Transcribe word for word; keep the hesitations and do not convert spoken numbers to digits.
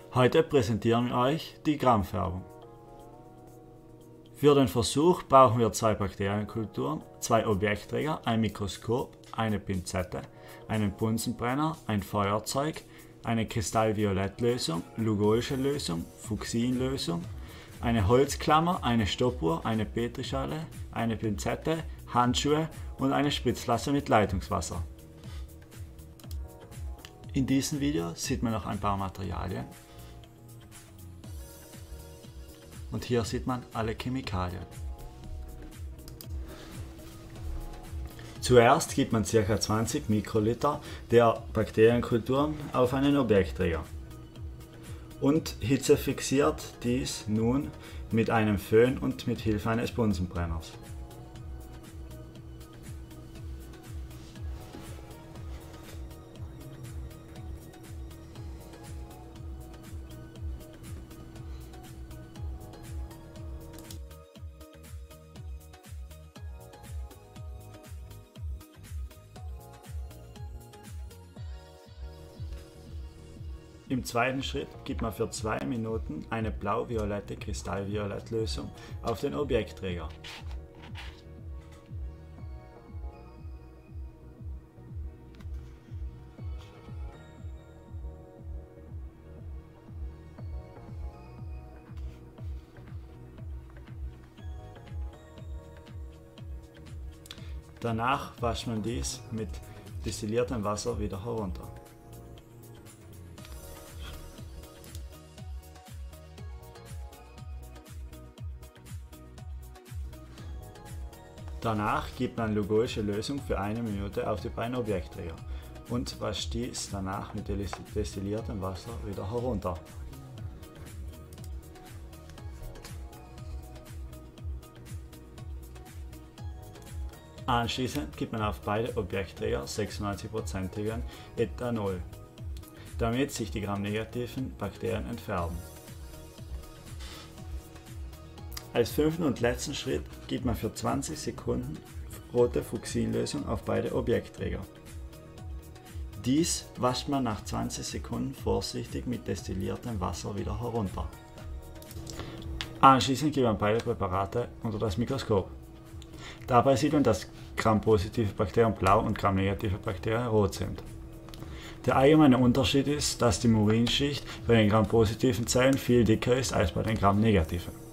Heute präsentieren wir euch die Gram-Färbung. Für den Versuch brauchen wir zwei Bakterienkulturen, zwei Objektträger, ein Mikroskop, eine Pinzette, einen Bunsenbrenner, ein Feuerzeug, eine Kristallviolettlösung, Lugoische Lösung, Fuchsinlösung, eine Holzklammer, eine Stoppuhr, eine Petrischale, eine Pinzette, Handschuhe und eine Spritzflasche mit Leitungswasser. In diesem Video sieht man noch ein paar Materialien. Und hier sieht man alle Chemikalien. Zuerst gibt man ca. zwanzig Mikroliter der Bakterienkulturen auf einen Objektträger und hitzefixiert dies nun mit einem Föhn und mit Hilfe eines Bunsenbrenners. Im zweiten Schritt gibt man für zwei Minuten eine blau-violette Kristallviolettlösung auf den Objektträger. Danach wascht man dies mit destilliertem Wasser wieder herunter. Danach gibt man Lugoische Lösung für eine Minute auf die beiden Objektträger und wascht dies danach mit destilliertem Wasser wieder herunter. Anschließend gibt man auf beide Objektträger sechsundneunzig-prozentigen Ethanol, damit sich die gramnegativen Bakterien entfärben. Als fünften und letzten Schritt gibt man für zwanzig Sekunden rote Fuchsinlösung auf beide Objektträger. Dies wascht man nach zwanzig Sekunden vorsichtig mit destilliertem Wasser wieder herunter. Anschließend gibt man beide Präparate unter das Mikroskop. Dabei sieht man, dass Gram-positive Bakterien blau und Gram-negative Bakterien rot sind. Der allgemeine Unterschied ist, dass die Murinschicht bei den Gram-positiven Zellen viel dicker ist als bei den Gram-negativen.